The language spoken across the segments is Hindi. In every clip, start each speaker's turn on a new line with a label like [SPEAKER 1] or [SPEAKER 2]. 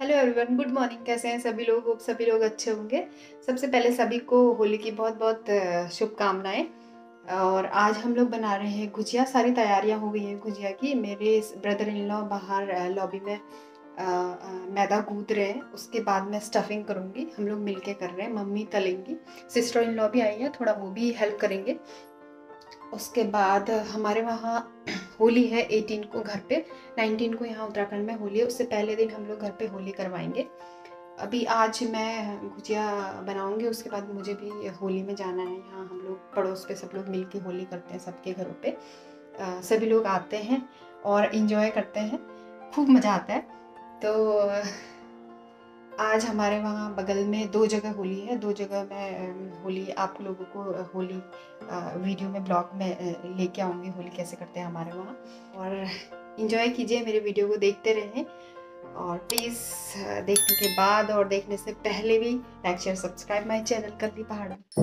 [SPEAKER 1] Hello everyone, good morning. कैसे हैं सभी लोग? होप सभी लोग अच्छे होंगे। सबसे पहले सभी को होली की बहुत बहुत शुभकामनाएं। और आज हम लोग बना रहे हैं गुजिया। सारी तैयारियां हो गई हैं गुजिया की। मेरे ब्रदर इन लॉ बाहर लॉबी में मैदा गूंद रहे हैं। उसके बाद मैं स्टफिंग करूँगी। हम लोग मिलके कर रहे हैं, मम्मी तलेंगी, सिस्टर इन लॉ भी आई है, थोड़ा वो भी हेल्प करेंगे। उसके बाद हमारे वहाँ होली है 18 को घर पे, 19 को यहाँ उत्तराखंड में होली है। उससे पहले दिन हम लोग घर पे होली करवाएंगे। अभी आज मैं गुजिया बनाऊंगी, उसके बाद मुझे भी होली में जाना है। यहाँ हम लोग पड़ोस पे सब लोग मिलके होली करते हैं, सबके घरों पे सभी लोग आते हैं और इन्जॉय करते हैं, खूब मज़ा आता है। तो आज हमारे वहाँ बगल में 2 जगह होली है, 2 जगह मैं होली आप लोगों को होली वीडियो में ब्लॉग में लेके आऊँगी, होली कैसे करते हैं हमारे वहाँ। और इन्जॉय कीजिए, मेरे वीडियो को देखते रहें। और प्लीज़ देखने के बाद और देखने से पहले भी like share subscribe my channel Kalli Pahado.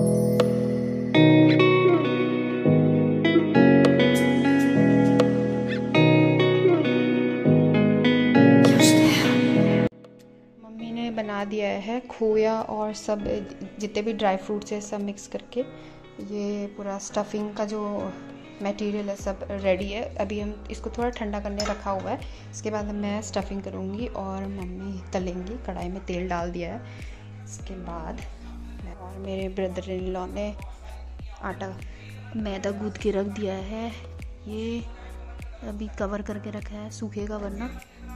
[SPEAKER 1] बना दिया है खोया और सब जितने भी ड्राई फ्रूट्स है सब मिक्स करके। ये पूरा स्टफिंग का जो मटेरियल है सब रेडी है। अभी हम इसको थोड़ा ठंडा करने रखा हुआ है। इसके बाद मैं स्टफिंग करूँगी और मम्मी तलेंगी। कढ़ाई में तेल डाल दिया है। इसके बाद और मेरे ब्रदर इन लॉ ने आटा मैदा गूंद के रख दिया है। ये अभी कवर करके रखा है, सूखेगा वरना।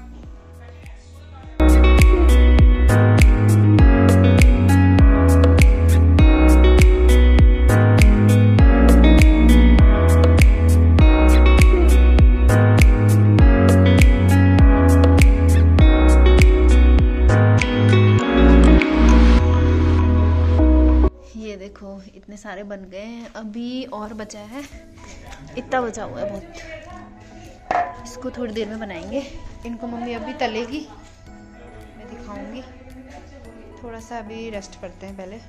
[SPEAKER 1] देखो इतने सारे बन गए हैं, अभी और बचा है, इतना बचा हुआ है बहुत। इसको थोड़ी देर में बनाएंगे। इनको मम्मी अभी तलेगी, मैं दिखाऊंगी। थोड़ा सा अभी रेस्ट करते हैं पहले।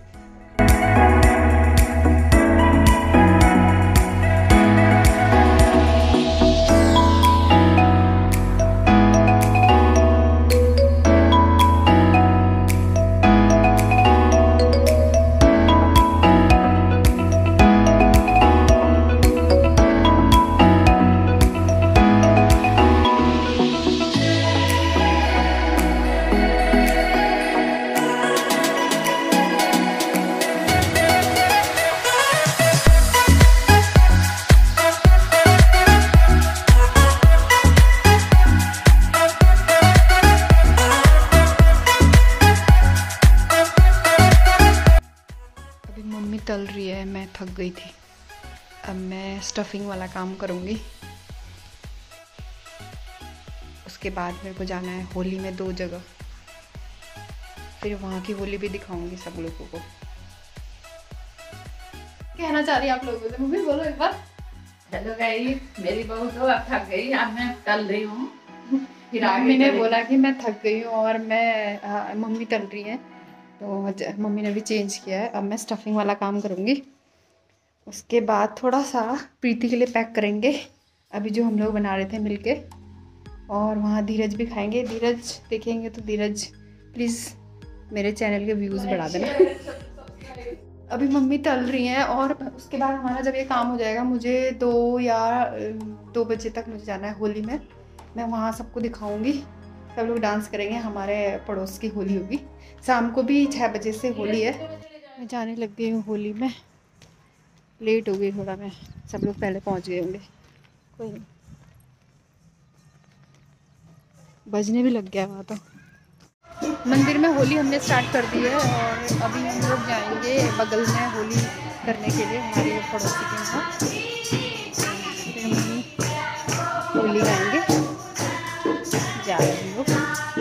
[SPEAKER 1] मम्मी तल रही है, मैं थक गई थी। अब मैं स्टफिंग वाला काम करूँगी। उसके बाद मेरे को जाना है होली में 2 जगह, फिर वहाँ की होली भी दिखाऊंगी सब लोगों को। कहना चाह रही है आप लोगों से? मम्मी बोलो एक बार।
[SPEAKER 2] हेलो गाइस, मेरी बहू तो अब थक गई, अब मैं तल रही हूँ। फिर
[SPEAKER 1] मम्मी ने बोला कि मैं थक गई हूँ और मैं मम्मी तल रही है, तो मम्मी ने भी चेंज किया है। अब मैं स्टफिंग वाला काम करूँगी। उसके बाद थोड़ा सा प्रीति के लिए पैक करेंगे, अभी जो हम लोग बना रहे थे मिलके। और वहाँ धीरज भी खाएंगे। धीरज देखेंगे तो धीरज प्लीज़ मेरे चैनल के व्यूज़ बढ़ा देना। अभी मम्मी तल रही हैं और उसके बाद हमारा जब ये काम हो जाएगा, मुझे 2 बजे तक मुझे जाना है होली में। मैं वहाँ सबको दिखाऊँगी, सब लोग डांस करेंगे। हमारे पड़ोस की होली होगी, शाम को भी 6 बजे से होली है। मैं जाने लग गई हूँ होली में, लेट हो गई थोड़ा मैं, सब लोग पहले पहुँच गए होंगे। कोई नहीं, बजने भी लग गया वहाँ तो। मंदिर में होली हमने स्टार्ट कर दी है और अभी हम लोग जाएंगे बगल में होली करने के लिए, हमारे पड़ोसी के यहाँ। फिर हम होली गाएंगे, जा रहे हैं हम लोग।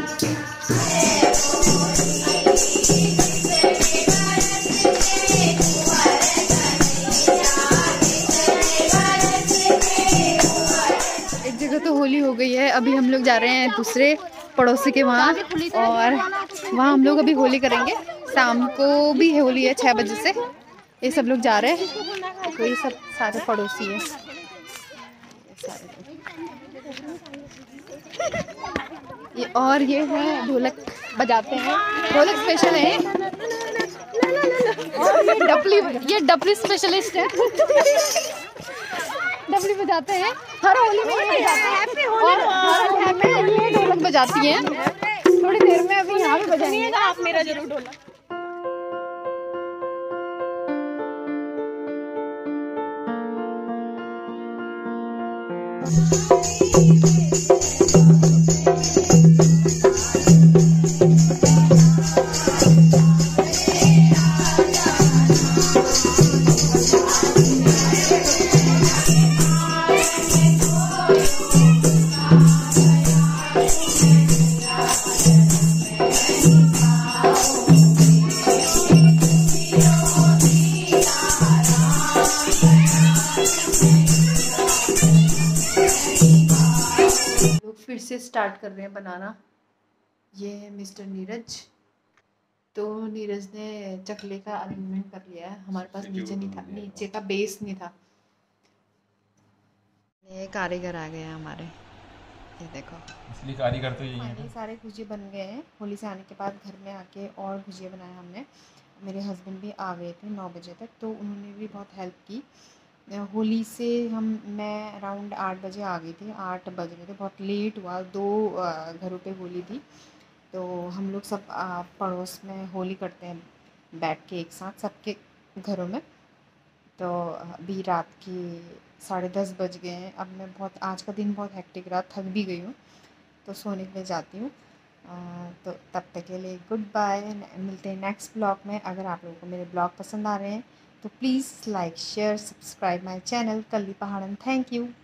[SPEAKER 1] एक जगह तो होली हो गई है, अभी हम लोग जा रहे हैं दूसरे पड़ोसी के वहाँ, और वहाँ हम लोग अभी होली करेंगे। शाम को भी होली है 6 बजे से। ये सब लोग जा रहे हैं, तो ये सब सारे पड़ोसी हैं, सारे लोग। ये है ढोलक बजाते हैं, ढोलक स्पेशल है। और ये डपली स्पेशलिस्ट है। डपली बजाते हैं, हर होली में ये बजाते हैं और हर होली में ये ढोलक बजाती हैं। थोड़ी देर में अभी यहाँ भी बजाएंगे आप मेरा जरूर ढोलक। फिर से स्टार्ट कर रहे हैं बनाना। ये है मिस्टर नीरज। तो नीरज ने चकले का अरेंजमेंट कर लिया है, हमारे पास नीचे नहीं था, नीचे का बेस नहीं था। ये कारीगर आ गए हैं हमारे, ये देखो।
[SPEAKER 3] असली कारीगर तो यही है।
[SPEAKER 1] सारे गुजिया बन गए हैं। होली से आने के बाद घर में आके और गुजिया बनाया हमने। मेरे हस्बैंड भी आ गए थे 9 बजे तक, तो उन्होंने भी बहुत हेल्प की। होली से मैं अराउंड 8 बजे आ गई थी, 8 बज गए थे, बहुत लेट हुआ। 2 घरों पे होली थी, तो हम लोग सब पड़ोस में होली करते हैं बैठ के एक साथ सबके घरों में। तो अभी रात की 10:30 बज गए हैं। अब मैं आज का दिन बहुत हेक्टिक रहा, थक भी गई हूँ, तो सोने के लिए जाती हूँ। तो तब तक के लिए गुड बाय, मिलते हैं नेक्स्ट ब्लॉग में। अगर आप लोगों को मेरे ब्लॉग पसंद आ रहे हैं तो please like share subscribe my channel Kalli Pahadan. Thank you.